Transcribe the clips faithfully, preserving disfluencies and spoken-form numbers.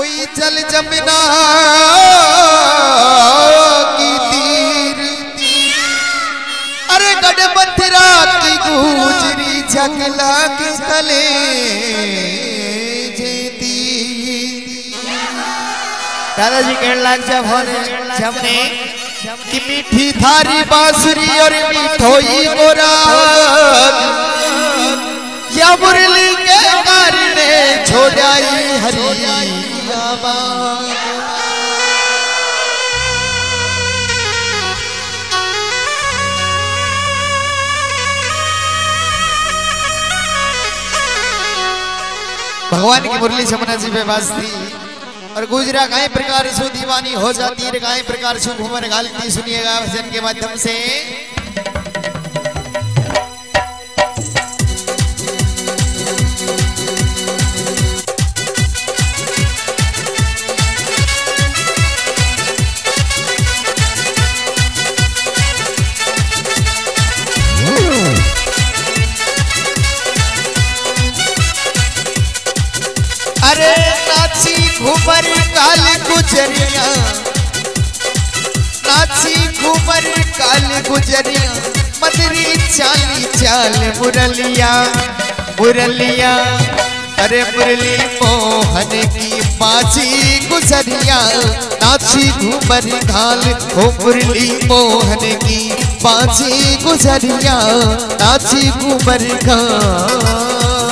कोई जल जमुना की तीर, अरे गढ़ मथुरा की गुजरी जगला के तले जेती। दादाजी कहने लग जब हमने कि मीठी थारी बांसुरी और मीठोई गोराग, या मुरली के कारणे छोड़ाई हरी आवाज। भगवान की मुरली जमुना जी पे बाजती और गुजरा गाय प्रकार सु दीवानी हो जाती है, गाय प्रकार सु घूमर घालती। सुनिएगा भजन के माध्यम से। अरे नाची घूमर काल गुजरिया, नाची घूमर काल गुजरिया, मदरी चाली चाल मुरलिया मुरलिया। अरे मुरली मोहन की बाजी गुजरिया, नाची घूमर काल ओ मुरली मोहन की बाजी गुजरिया, नाची घूमर काल।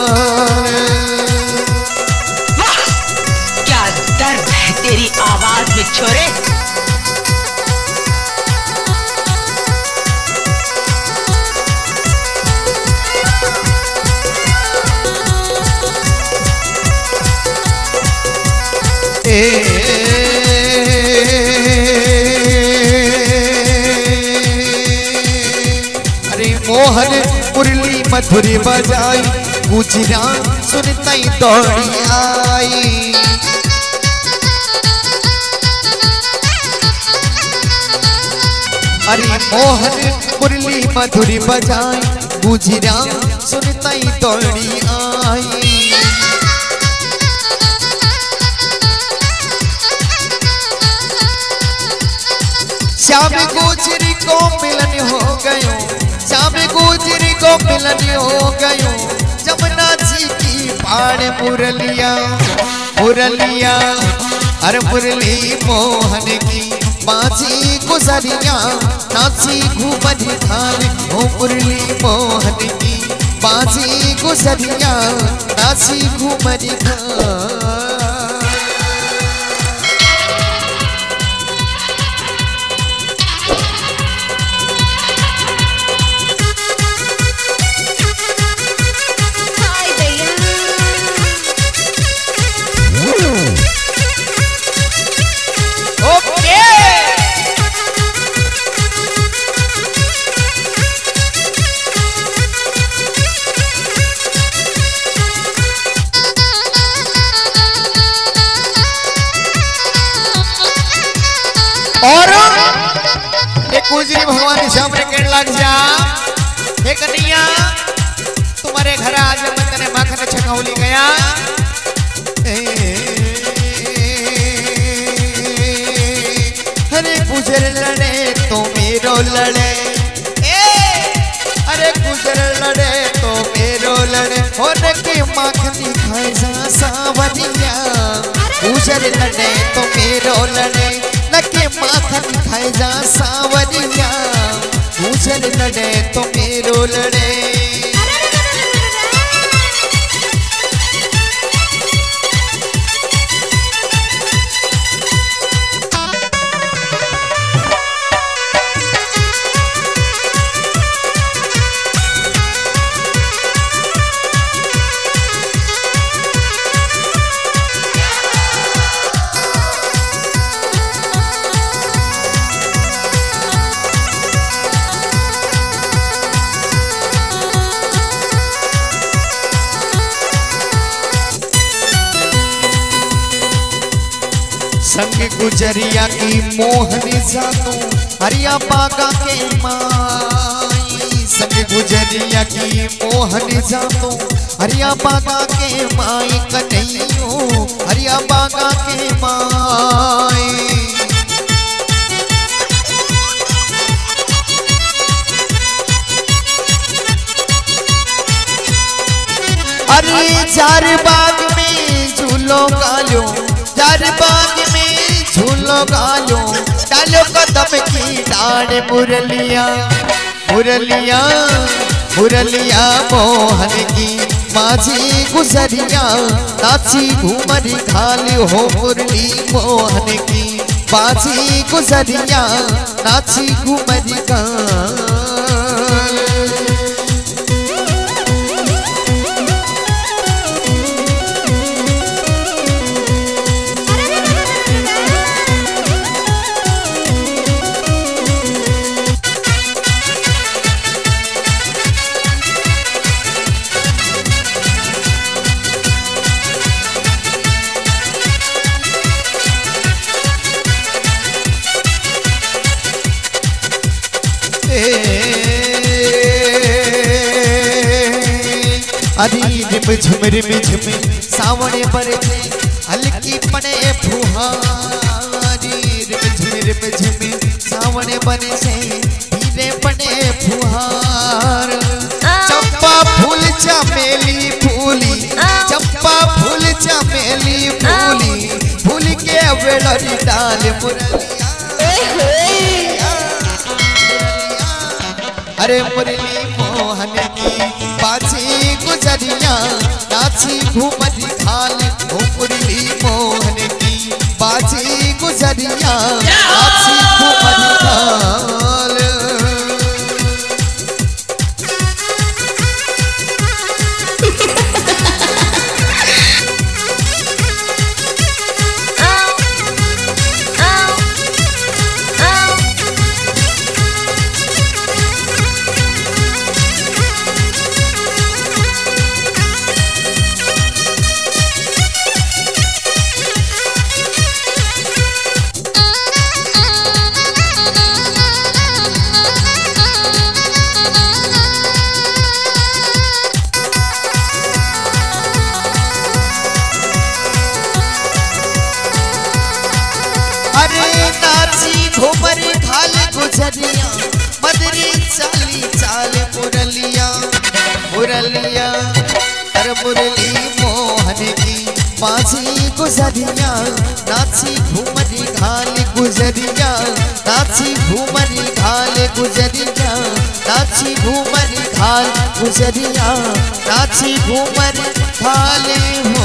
तेरी आवाज में छोरे। ए अरे मोहन मुरली मधुरी बजाई, गुजरा सुनताई दौड़ी आई। अरे मोहन मुरली मधुरी बजाई, गुजरा सुनताई दौड़ी आई। श्याम गुजरी को मिलन हो गयो, श्याम गुजरी को मिलन हो गयो, जमुना जी की पाड़ मुरलिया मुरलिया। अरे मुरली मोहन की बाजी गुजरिया, नाची घूमर खाल ओ मुरली मोहन की बाजी गुजरिया, नाची घूमर खाल। और एक गुजरी भगवान के सामने कहने लग जा, हे कन्हैया तुम्हारे घर आज मैं तेरे माखन छकौली गया। अरे गुजर लड़े तो मेरो लड़े, अरे गुजर लड़े तो मेरो लड़े, और के माखनी खाए जा सावरिया। गुजर लड़े तो मेरो लड़े, नके माखन खाए जा सावरिया। गुजर लड़े तो मेरो लड़े। संग गुजरिया की मोहनी जानो, हरिया बागा के माई संग गुजरिया की मोहन जातो हरिया बागा के माई कन्हैयो हरिया बागा के माई। अरे चार बाग में झूलो गालो चार बाग में झूलो गालो डालो कदम की डाढ़ मुरलिया मुरलिया मुरलिया मोहन की माझी गुजरिया नाची घूमरी खाली हो मुरली मोहन की माझी गुजरिया नाची घूमरी खाल। अरे रिम झुम रिम झुम सावणे बरसे हल्की पड़े फुहारी रिम झुम रिम झुम सावणे बरसे धीरे पड़े फुहार। चंपा फूल चमेली फूली चंपा फूल चमेली फूली फूल के वेलरी डाल मुरलिया अरे मुरली मोहन की बाजी गुजरिया नाची घूमरी खाल ओ मुरली मोहन की बाजी गुजरिया नाची घूमरी खाल। घूमर खाल गुजरिया मदरी चाली चाल मुरलिया मुरलिया अर मुरली मोहन की माझी गुजरिया नाची घूमरी खाल गुजरिया नाची घूमरी खाल गुजरिया नाची घूमरी खाल गुजरिया नाची घूमरी खाल